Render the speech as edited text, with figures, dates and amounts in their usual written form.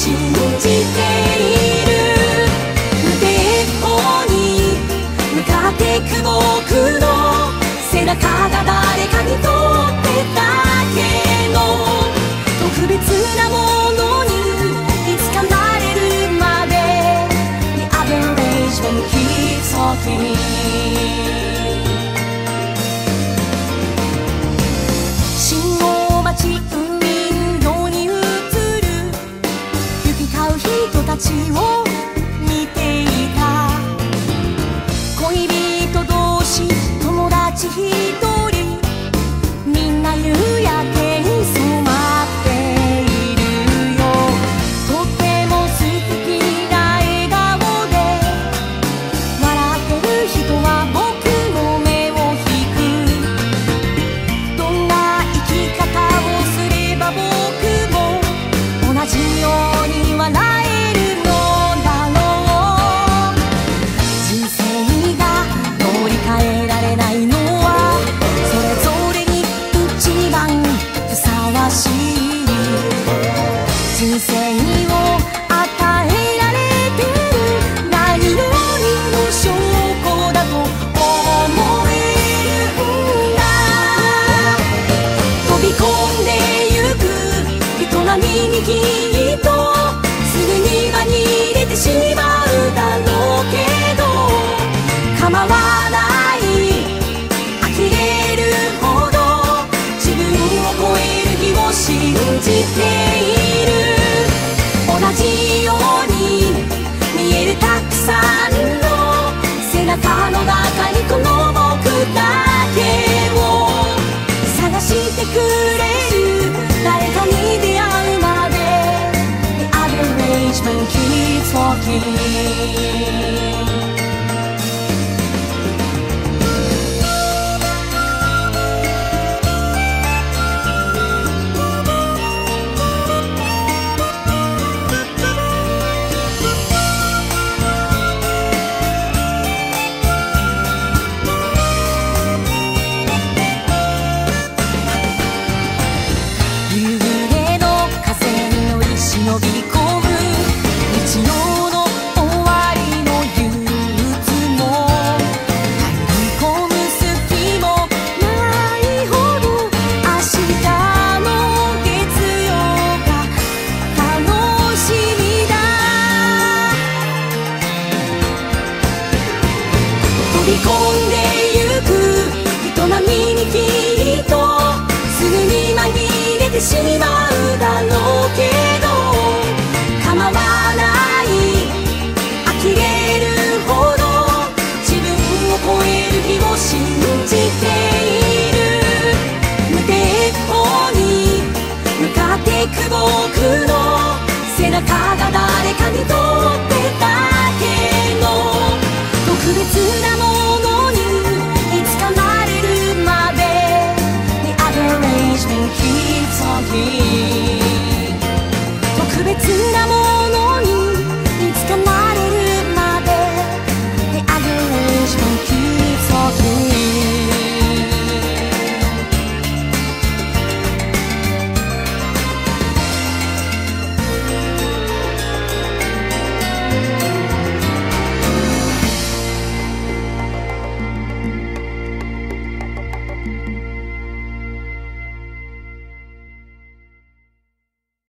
信じている。無抵抗に向かっていく僕の背中が誰かにとってだけの特別なものにいつかなれるまで The average man keeps walking。 信号待ちウィンドウに映る行き交う人たちを見ていた。恋人同士友達一人みんな夕焼けに染まっているよ。とっても素敵な笑顔で笑ってる人は僕の目を引く。どんな生き方をすれば僕も同じように笑えるのだろう。人生が乗り換えられないのはそれぞれに一番ふさわしい人生を与えられてる何よりの証拠だと思えるんだ。飛び込んでゆく営みにきっとすぐに輪に入れてしまうだろうけど構わない呆れるほど自分を超える日を信じている。同じように見えるたくさんの背中の中にこの僕だけを探してくれる誰かに出会うまで The average man keeps walking。夕暮れの風に乗り忍び込む日曜の終わりの憂鬱も入り込む隙もないほど明日の月曜が楽しみだ。飛び込んでゆく営みにきっとすぐに紛れてしまうだろうけど構わない呆れるほど自分を超える日を信じている。無抵抗に向かっていく僕の背中が誰かにとってだけの特別なものにいつかなれるまで The average man keeps walking。 特別なもの